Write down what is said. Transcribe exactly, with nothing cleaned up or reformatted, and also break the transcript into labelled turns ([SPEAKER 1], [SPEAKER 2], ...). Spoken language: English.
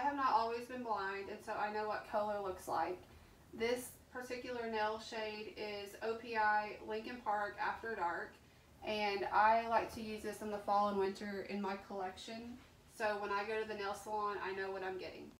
[SPEAKER 1] have not always been blind, and so I know what color looks like. This particular nail shade is O P I Lincoln Park After Dark, and I like to use this in the fall and winter in my collection. So when I go to the nail salon, I know what I'm getting.